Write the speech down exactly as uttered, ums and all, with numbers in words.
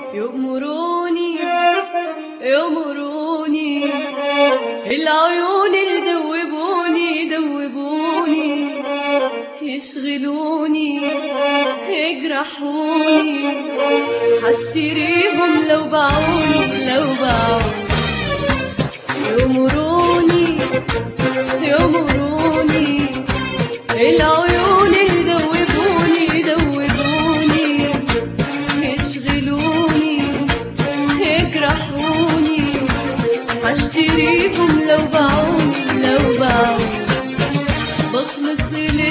يأمروني يأمروني العيون اللي دوبوني دوبوني، يشغلوني يجرحوني، حشتريهم لو باعوني لو باعوني. يأمروني يأمروني العيون اللي دوبوني دوبوني، يشغلوني يجرحوني، حشتريهم لو باعوني لو باعوني. بخلص